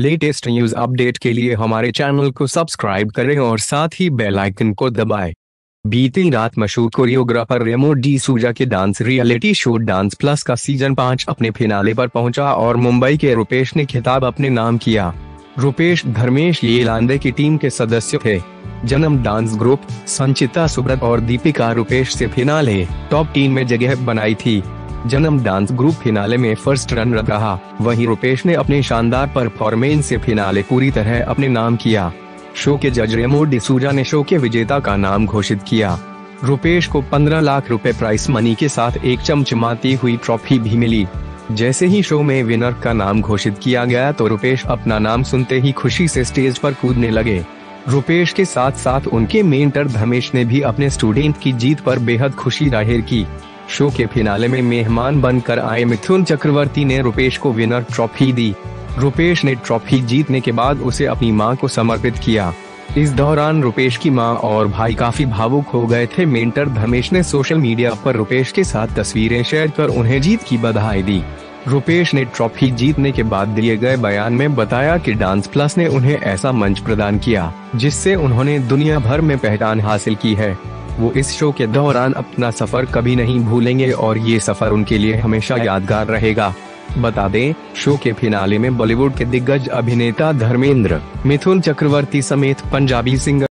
Latest news update के लिए हमारे चैनल को सब्सक्राइब करें और साथ ही बेल आइकन को दबाएं। बीती रात मशहूर कोरियोग्राफर रेमो डिसूजा के dance reality show dance plus का सीजन 5 अपने फिनाले पर पहुंचा और मुंबई के रुपेश ने खिताब अपने नाम किया। रुपेश धर्मेश ये लांदे की टीम के सदस्य थे। जन्म डांस ग्रुप संचिता सुब्रत और दीपिका रुपेश से फिनाले टॉप 3 में जगह बनाई थी। जन्म डांस ग्रुप फिनाले में फर्स्ट रनर रहा, वहीं रुपेश ने अपने शानदार परफॉर्मेंस से फिनाले पूरी तरह अपने नाम किया। शो के जज रेमो डिसूजा ने शो के विजेता का नाम घोषित किया। रुपेश को 15 लाख रुपए प्राइस मनी के साथ एक चमचमाती हुई ट्रॉफी भी मिली। जैसे ही शो में विनर का नाम घोषित किया गया तो रुपेश अपना नाम सुनते ही खुशी से स्टेज पर कूदने लगे। रुपेश के साथ साथ उनके मेंटर धर्मेश ने भी अपने स्टूडेंट की जीत पर बेहद खुशी जाहिर की। शो के फिनाले में मेहमान बनकर आए मिथुन चक्रवर्ती ने रुपेश को विनर ट्रॉफी दी। रुपेश ने ट्रॉफी जीतने के बाद उसे अपनी मां को समर्पित किया। इस दौरान रुपेश की मां और भाई काफी भावुक हो गए थे। मेंटर धर्मेश ने सोशल मीडिया पर रुपेश के साथ तस्वीरें शेयर कर उन्हें जीत की बधाई दी। रुपेश ने ट्रॉफी जीतने के बाद दिए गए बयान में बताया कि डांस प्लस ने उन्हें ऐसा मंच प्रदान किया जिससे उन्होंने दुनिया भर में पहचान हासिल की है। वो इस शो के दौरान अपना सफर कभी नहीं भूलेंगे और ये सफर उनके लिए हमेशा यादगार रहेगा। बता दें, शो के फिनाले में बॉलीवुड के दिग्गज अभिनेता धर्मेंद्र, मिथुन चक्रवर्ती समेत पंजाबी सिंगर